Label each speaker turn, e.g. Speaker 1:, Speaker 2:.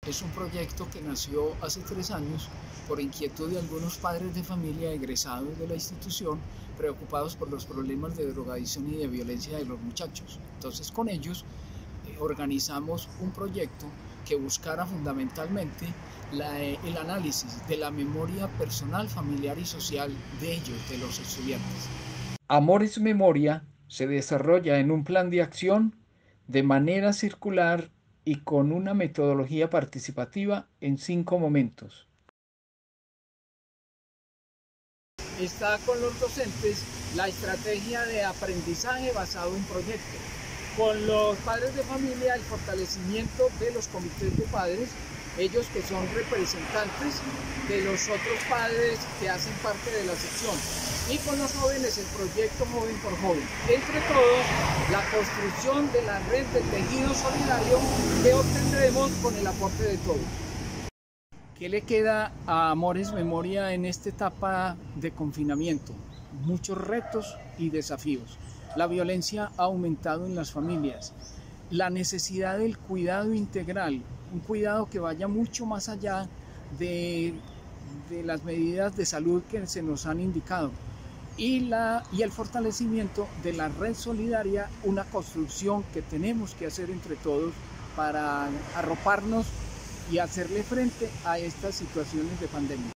Speaker 1: Es un proyecto que nació hace 3 años por inquietud de algunos padres de familia egresados de la institución preocupados por los problemas de drogadicción y de violencia de los muchachos. Entonces con ellos organizamos un proyecto que buscara fundamentalmente el análisis de la memoria personal, familiar y social de ellos, de los estudiantes.
Speaker 2: Amores Memoria se desarrolla en un plan de acción de manera circular y con una metodología participativa en 5 momentos.
Speaker 1: Está con los docentes la estrategia de aprendizaje basado en proyectos. Con los padres de familia, el fortalecimiento de los comités de padres, ellos que son representantes de los otros padres que hacen parte de la sección. Y con los jóvenes, el proyecto Joven por Joven. Entre todos, la construcción de la red de tejido solidario que obtendremos con el aporte de todos. ¿Qué le queda a Amores Memoria en esta etapa de confinamiento? Muchos retos y desafíos. La violencia ha aumentado en las familias. La necesidad del cuidado integral, un cuidado que vaya mucho más allá de las medidas de salud que se nos han indicado. Y el fortalecimiento de la red solidaria, una construcción que tenemos que hacer entre todos para arroparnos y hacerle frente a estas situaciones de pandemia.